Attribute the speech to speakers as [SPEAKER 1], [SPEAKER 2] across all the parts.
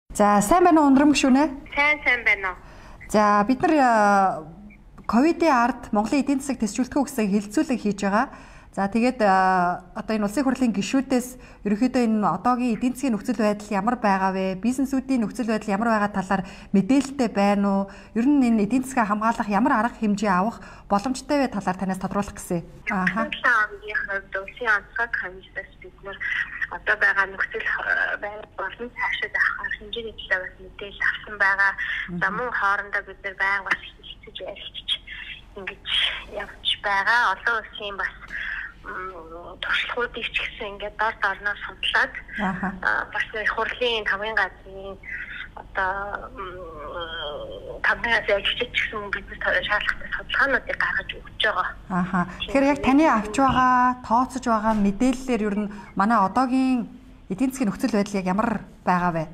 [SPEAKER 1] За сайн байна уу ундрам гүшүүнэ?
[SPEAKER 2] Сайн байна уу.
[SPEAKER 1] За бид нар ковидын ард Монголын эдийн засаг төсвөлтгөө гэсэн хилцүүлэг хийж байгаа. За тэгээд одоо энэ улсын хурлын гишүүдээс ерөнхийдөө энэ одоогийн эдийн засгийн нөхцөл байдал ямар байгаа вэ? Бизнесүүдийн нөхцөл байдал ямар байгаа талаар мэдээлэлтэй байна уу? Ер нь энэ эдийн засгаа хамгаалах ямар арга хэмжээ авах боломжтой вэ талаар танаас тодруулах гэсэн.
[SPEAKER 2] Улсын онцгой комиссаас бид нар одоо байгаа нөхцөл байдал болон цаашид авах хэмжээний талаар бас мэдээлэл авсан байгаа. За мөн хоорондоо бид нар байнга бас хэлцэж ярилцж ингэж явж байгаа. Олон улсын бас туршлагуудыг ч гэсэн ингээд дор дорноор судлаад бас хурлын тавын газрын одоо тамгаас ажиллаж гэсэн бизнес шаардлагатай судалгаануудыг гаргаж өгч байгаа.
[SPEAKER 1] Тэгэхээр яг таны авч байгаа, тооцож байгаа мэдээллээр ер нь манай одоогийн эдийн засгийн нөхцөл байдал яг ямар байгаа вэ?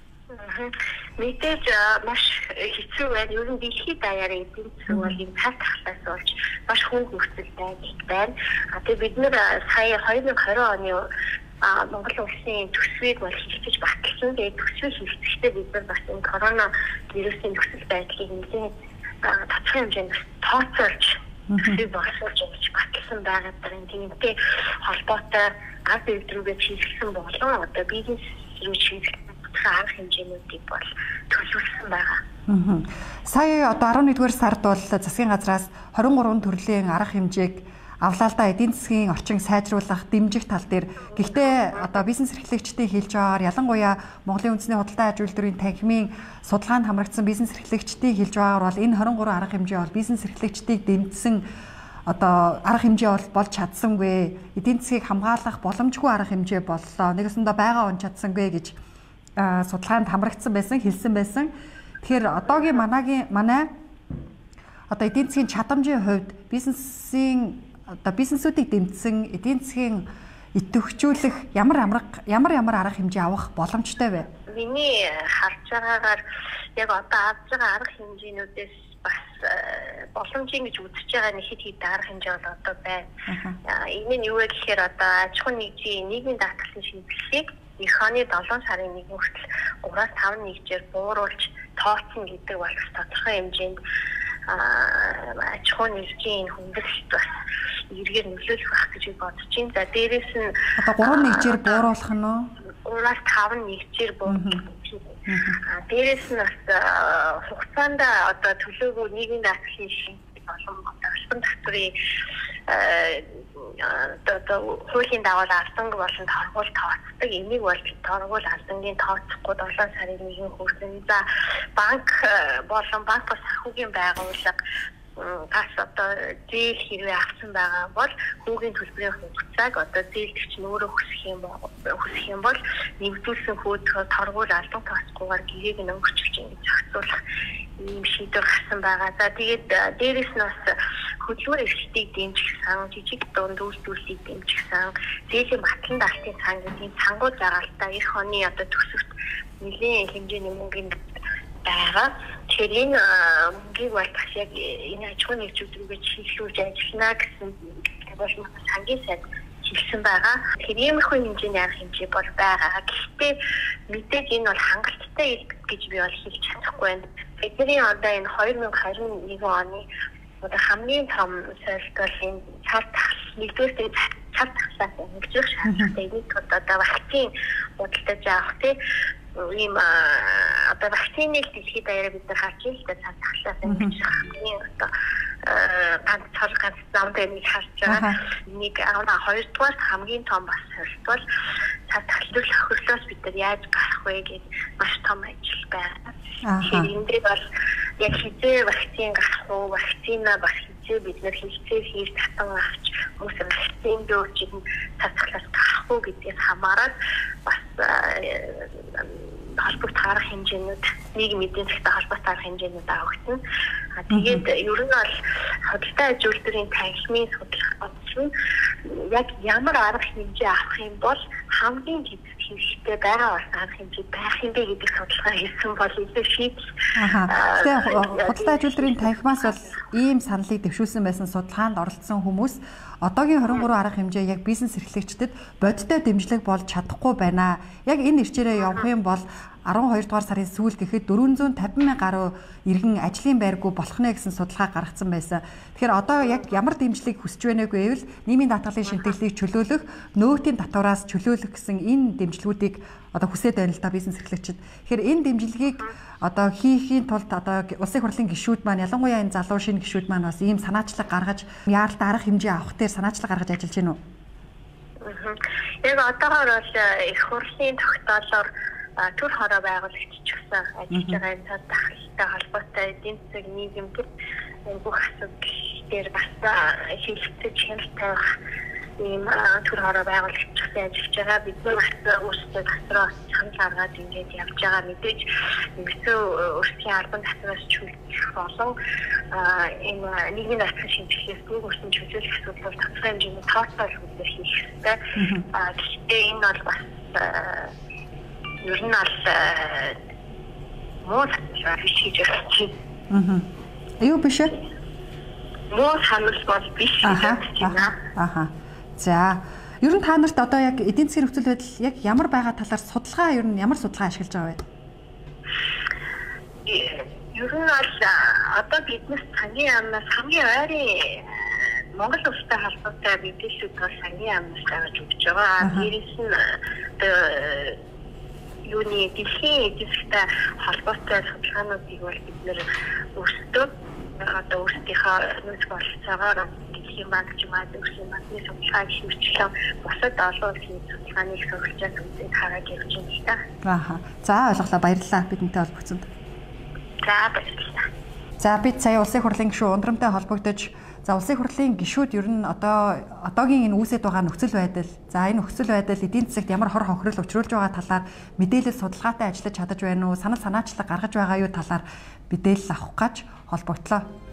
[SPEAKER 2] Мэдээж маш хэцүү байна. Ер нь дэлхийд даяар эдийн засаг бол энэ цаг тахлаас болж маш хүнд нөхцөл байна. Тэгээ бид нэр сая 2020 оны Монгол улсын төсвийг бол хилчиж баталсан. Тэгээд төсвийг хилчихдээ бид нар бас энэ корона вирусын нөхцөл байдлыг нэлээд тодорхой хэмжээнд тооцоолж төсвийг боловсруулж баталсан байгаа даа. Тиймээ холбоотой ард үйлдвэрүүгээ чиглэсэн болон одоо бизнес рүү чиглэх арга хэмжээнүүдийг бол төлөвлөсөн байгаа.
[SPEAKER 1] Сая одоо 11-р сард бол засгийн газраас 23 төрлийн арга хэмжээг авлаа л да, эдийн засгийн орчин сайжруулах, дэмжих тал дээр. Гэхдээ одоо бизнес эрхлэгчдийн хэлж байгаагаар ялангуяа Монголын үндэсний худалдаа аж үйлдвэрийн танхимын судалгаанд хамрагдсан бизнес эрхлэгчдийн хэлж байгаагаар бол энэ 23 арга хэмжээ бол бизнес эрхлэгчдийг дэмжсэн одоо арга хэмжээ болж чадсангүй, эдийн засгийг хамгаалах боломжгүй арга хэмжээ боллоо. Нэгэсэндээ байгаа он чадсангүй гэж судалгаанд хамрагдсан байсан, хэлсэн байсан. Тэгэхээр одоогийн манай одоо эдийн засгийн чадамжийн хувьд бизнесүүдийг дэмжсэн эдийн засгийн идэвхжүүлэх ямар арга хэмжээ авах боломжтой вэ?
[SPEAKER 2] Миний харж байгаагаар яг одоо авж байгаа арга хэмжээнүүдээс бас боломжийн гэж үзэж байгаа нэг хэд арга хэмжээ бол одоо байна. Энэ нь юу вэ гэхээр одоо аж ахуйн нэгжийн нийгмийн даатгалын шинжилгээг эх оны 7 сарын 1 хүртэл 3-аас 5 нэгжээр бууруулж тооцно гэдэг бол тодорхой хэмжээнд аж ахуйн нэгжийн хүндрэлт бас эргээр нөлөөлөх байх гэж бодож байна. За дээрэс нь
[SPEAKER 1] одоо 3 нэгжээр бууруулах нь уу?
[SPEAKER 2] 3-аас 5 нэгжээр бууруулах. Дээрэс нь бас хугацаанд одоо төлөөгөө нийгмийн даатгалын шинжилгээ болон албан татврын одоо хуулийн дагуу алданг болон торгуул тооцдог. Энийг бол торгуул алдангийн тооцохгүй 7 сарын 1 хүртэл за банк болон банк бас санхүүгийн байгууллага гас одоо зээл хэрвээ авсан байгаа бол хүүгийн төлбөрийн хугацааг одоо зээлдэгч нь өөрөө хүсэх юм бол нэгдүүлсэн хүүд торгуул алдан тооцохгүйгээр гэгээг нь өнгөрчилж ингэж зохицуулах ийм шийдвэр гарсан байгаа. За тэгээд дээрэс нь бас хөдөлмөр эрхлэлтийг дэмжих сан, жижиг дунд үйлдвэрлэлийг дэмжих сан, зээлийн батлан даалтын сан гэдэг цангууд загаалтаа эх оны одоо төсөвт нэлийн хэмжээний мөнгөнд байгаа. Тэгэхээр энэ мөнгийг бол бас яг энэ аж ахуйн нэгжүүд рүүгээ чиглүүлж ажиллана гэсэн бол сангийн сайд хэлсэн байгаа. Тэгэхээр иймэрхүү хэмжээний арга хэмжээ бол байгаа. Гэхдээ мэдээж энэ бол хангалттай гэж би бол хэлж чадахгүй байна. Бидний одоо энэ 2021 оны одоо хамгийн том сорилт бол энэ нэгдүгээр цар тахлаас өнгөрөх шаардлагатай нэг одоо вакцины худалдаж авах ийм одоо вакциныг дэлхийд даяараа бид нар харж байгаа цар тахлаас өнгөрөх хамгийн одоо ганц зам дээр нэг харж байгаа. Нэг хоёрдугаар хамгийн том бас сорилт бол цар тахлын хохирлоос бид нар яаж гарах вэ гэж маш том ажил байна. Тэгэхээр энэ дээр бол яг хизээ вакцин гарах уу, вакцина бас хизээ бид нар хийж татан авч хүмүүс вакцин дөөж цар тахлаас гарах уу гэдгээс хамаарат бас холбогдох арга хэмжээнүүд нийгмийн эдийн засгийн холбоотой арга хэмжээнүүд авагдана. Тэгээд ер нь бол худалдаа аж үйлдвэрийн танхимын судалгаа бодсон яг ямар арга хэмжээ авах юм бол хамгийн хэрэгтэй байгаа бас арга хэмжээ байх юм бэ гэдэг судалгаа хийсэн бол илүү шийдэл.
[SPEAKER 1] Тэгээ худалдаа аж үйлдвэрийн танхимаас бол ийм саналыг дэвшүүлсэн байсан судалгаанд оролцсон хүмүүс одоогийн 23 арга хэмжээ яг бизнес эрхлэгчдэд бодиттой дэмжлэг болж чадахгүй байна. Яг энэ ирчээрээ явах юм бол 12 дугаар сарын сүүлд гэхэд 450,000 гаруй иргэн ажлын байргүй болох нэ гэсэн судалгаа гаргацсан байсан. Тэгэхээр одоо яг ямар дэмжлэг хүсэж байна гэвэл нийгмийн даатгалын шинтгэлийг чөлөөлөх, нөөтийн татвараас чөлөөлөх гэсэн энэ дэмжлэгүүдийг одоо хүсээд байна л да бизнес эрхлэгчид. Тэгэхээр энэ дэмжлэгийг одоо хийхийн тулд одоо улсын хурлын гишүүд маань ялангуяа энэ залуу шинэ гишүүд маань бас ийм санаачлаг гаргаж яаралтай арга хэмжээ авах дээр санаачлаг гаргаж ажиллаж байна уу?
[SPEAKER 2] Яг одоогоор бол их хурлын тогтоолоор төр хороо байгуулагч ч гэсэн ажиллаж байгаа энэ цаад дахалтай холбоотой эдийн засаг нийгэм төр бүх асуудал дээр бас шилжүүлж хямдтай ийм төр хороо байгуулагч гэсэн ажиллаж байгаа. Бид нар өөрсдөө дотроо санал гаргаад ингэж явж байгаа. Мэдээж нэгэн өөрсдийн албан татвараас чөлөөлөх болон энэ нийгмийн даатгалын шинжилгээс бүх өрсөн чөлөөлөх асуудлаар тодорхой хэмжээний тооцоол хүлээх хийх хэрэгтэй. Гэхдээ энэ бол бас ер нь бол муу санал хийж байгаа.
[SPEAKER 1] Юу биш ээ?
[SPEAKER 2] Муу санал бол биш гэж байна.
[SPEAKER 1] За, ер нь та нарт одоо яг эдийн засгийн нөхцөл байдал яг ямар байгаа талаар судалгаа ер нь ямар судалгаа ашиглаж байгаа вэ?
[SPEAKER 2] Ер нь бол одоо биднес сангийн яамнаас хамгийн ойрын Монгол улстай холбоотой мэдээлэлүүд бол сангийн яамнаас гаргаж өгч байгаа. Дээрээс нь юуны дэлхийн эдийн засгтай холбоотой судалгаануудыг бол бид нэр өөрсдөө одоо өөрсдийнхөө нөөц болцоогоор Дэлхийн банк ч юм уу Дэлхийн банкны судалгааг хэмжүүлэн бусад олон улсын судалгааныг сурвалжаад үзээд хараад явж байна.
[SPEAKER 1] За ойлголоо, баярлалаа бидэнтэй холбогдсонд.
[SPEAKER 2] За баярлалаа.
[SPEAKER 1] За бид сая улсын хурлын гишүүн Ундрамтай холбогдож улсын хурлын гишүүд ер нь одоогийн энэ үүсэт байгаа нөхцөл байдал, за энэ нөхцөл байдал эдийн засагт ямар хор хохирол учруулж байгаа талаар мэдээлэл судалгаатай ажиллаж чадаж байна уу, санаачлаг гаргаж байгаа юу талаар мэдээлэл авах гэж холбогдлоо.